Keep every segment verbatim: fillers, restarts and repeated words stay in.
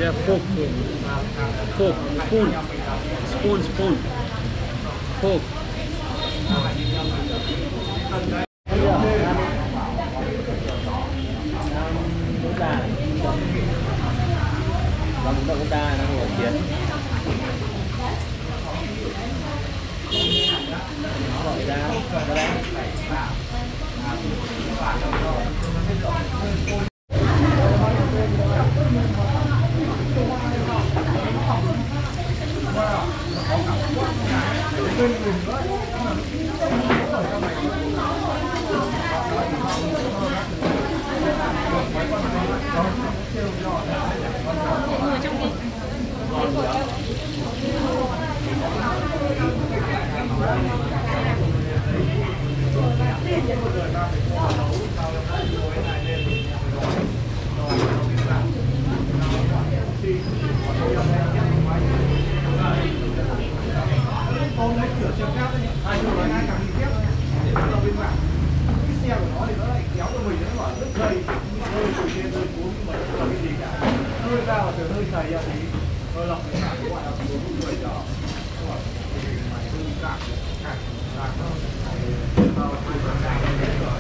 Yeah, fork. Fork. Spoon. Spoon, spoon. Fork. Vâng, chúng ta đang ngồi chiến. Gọi ra, ra đây. Con lấy cửa trường khác đấy, hai người nói hai càng đi tiếp để bắt đầu bên mạng. Cái xe của nó thì nó lại kéo cho mình, nó bảo rất dày, rơi từ trên rơi xuống nhưng mà nó là cái gì cả. Nó rơi ra và từ hơi dày ra thì hơi lọc cái mạng của gọi là bốn người chờ. Nó bảo mày hơi cạn, cạn, cạn nó. Vào từ từ ra hết rồi.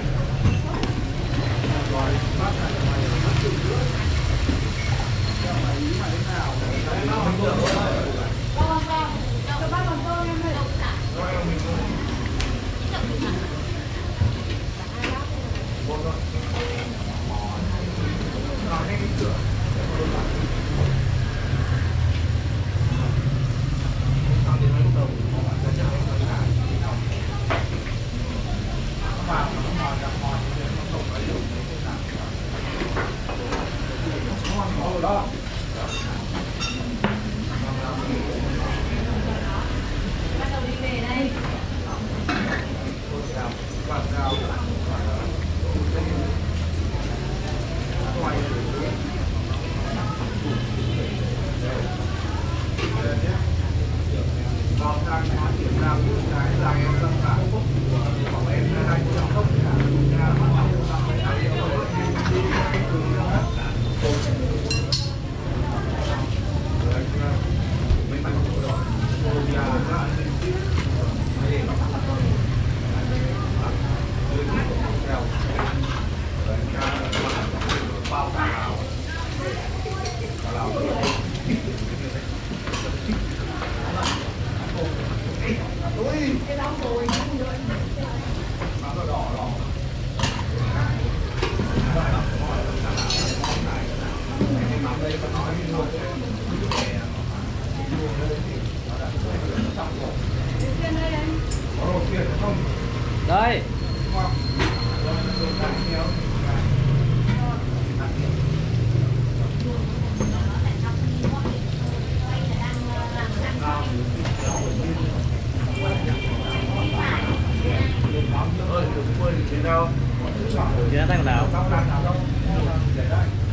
Rồi bắt lại mày bắt từ nữa. Theo mày ý mày thế nào? Đấy nó không được thôi. Vâng, vâng. Các bác còn cơm em ơi. Rồi mình rồi. Một rồi. Rồi ngay cái cửa. Xong thì nó lúc đầu họ bảo ra chợ nó cả. Các bạn nó mò gặp mò thì nó không có dùng cái nào. Ngon có rồi đó. Bắt đầu đi về đây. Quạt rào. Quay vào trang nói kiểm tra những cái dài em tâm cả của em là hai triệu không cả nhà bắt đầu làm cái này rồi đi cùng nhau hết mấy bạn rồi rồi nhà ra đây bao cả lào cả lào ui cái đóng rồi nó đỏ đỏ đây có nói luôn Đây. Chị đang tay nào?